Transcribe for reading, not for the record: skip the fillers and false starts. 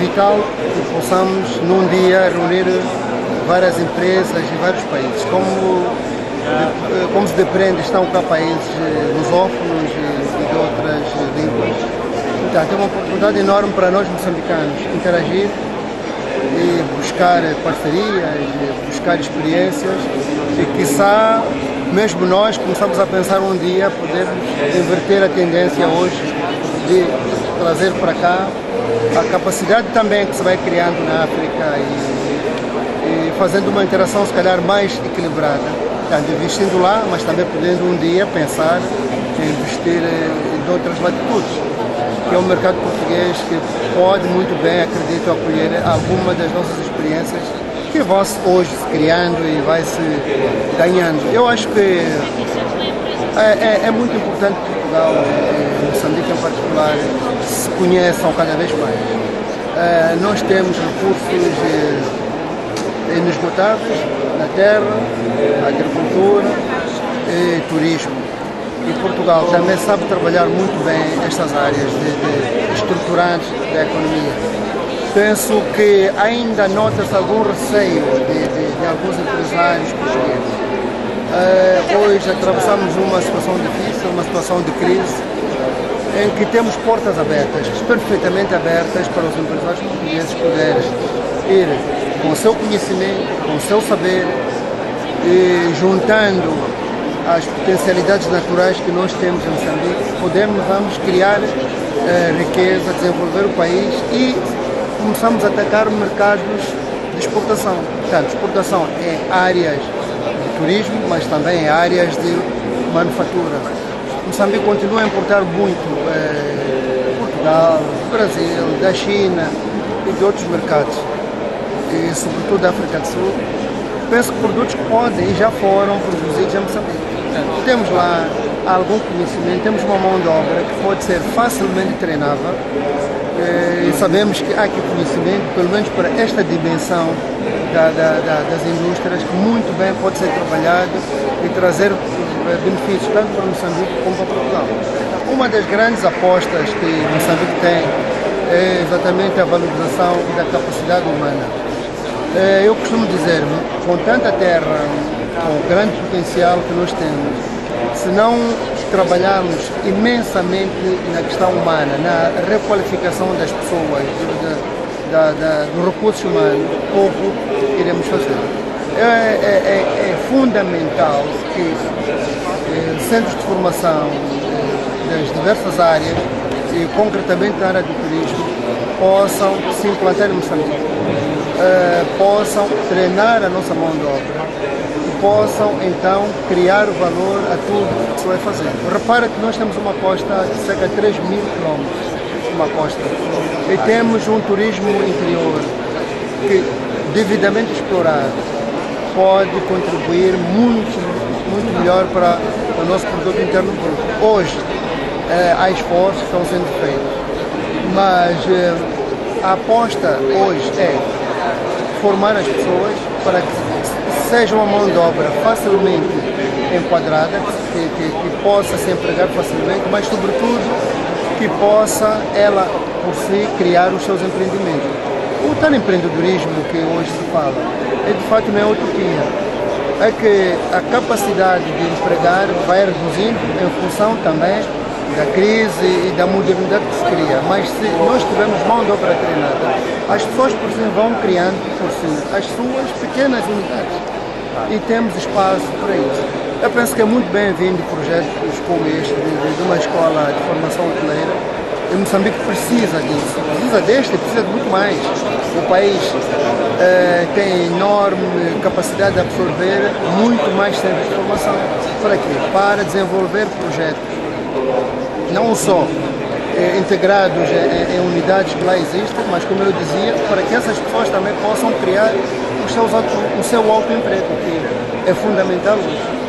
vital que possamos num dia reunir várias empresas em vários países. Como se depreende, estão cá países lusófonos e de outras línguas. Então, é uma oportunidade enorme para nós moçambicanos interagir e buscar parcerias, buscar experiências e, quiçá, mesmo nós começamos a pensar um dia podermos inverter a tendência hoje de trazer para cá a capacidade também que se vai criando na África e fazendo uma interação se calhar mais equilibrada, tanto investindo lá, mas também podendo um dia pensar em investir em outras latitudes, que é um mercado português que pode muito bem, acredito, acolher alguma das nossas experiências que vão hoje se criando e vai se ganhando. Eu acho que é muito importante que Portugal e Moçambique em particular se conheçam cada vez mais. Nós temos recursos inesgotáveis na terra, agricultura e turismo. E Portugal também sabe trabalhar muito bem estas áreas estruturantes da economia. Penso que ainda nota-se algum receio de alguns empresários portugueses. Hoje atravessamos uma situação difícil, uma situação de crise, em que temos portas abertas, perfeitamente abertas para os empresários portugueses poderem ir com o seu conhecimento, com o seu saber, e juntando as potencialidades naturais que nós temos em Moçambique, vamos criar riqueza, desenvolver o país e começamos a atacar mercados de exportação. Portanto, exportação é áreas de turismo, mas também é áreas de manufatura. Moçambique continua a importar muito de Portugal, do Brasil, da China e de outros mercados, e sobretudo da África do Sul. Penso que produtos que podem e já foram produzidos em Moçambique. Portanto, temos lá algum conhecimento, temos uma mão de obra que pode ser facilmente treinável e sabemos que há aqui conhecimento, pelo menos para esta dimensão das indústrias, que muito bem pode ser trabalhado e trazer benefícios tanto para Moçambique como para Portugal. Uma das grandes apostas que Moçambique tem é exatamente a valorização da capacidade humana. Eu costumo dizer, com tanta terra, com o grande potencial que nós temos, se não trabalharmos imensamente na questão humana, na requalificação das pessoas, do recurso humano, pouco iremos fazer. É fundamental que centros de formação das diversas áreas, e concretamente na área do turismo, possam se implantar em Moçambique, possam treinar a nossa mão de obra e possam então criar valor a tudo que se vai fazer. Repara que nós temos uma costa de cerca de 3.000 quilómetros, uma costa, e temos um turismo interior que, devidamente explorado, pode contribuir muito melhor para o nosso produto interno bruto. Hoje há esforços que estão sendo feitos, mas a aposta hoje é formar as pessoas para que seja uma mão de obra facilmente enquadrada, que possa se empregar facilmente, mas sobretudo que possa ela por si criar os seus empreendimentos. O tal empreendedorismo que hoje se fala de fato não é utopia. É que a capacidade de empregar vai reduzindo em função também da crise e da modernidade que se cria. Mas se nós tivermos mão de obra treinada, as pessoas por si vão criando por si as suas pequenas unidades e temos espaço para isso. Eu penso que é muito bem-vindo projetos como este de uma escola de formação hoteleira. E Moçambique precisa disso, precisa deste e precisa de muito mais. O país tem enorme capacidade de absorver muito mais centros de formação. Para quê? Para desenvolver projetos, não só integrados em unidades que lá existem, mas, como eu dizia, para que essas pessoas também possam criar o seu autoemprego, que é fundamental hoje.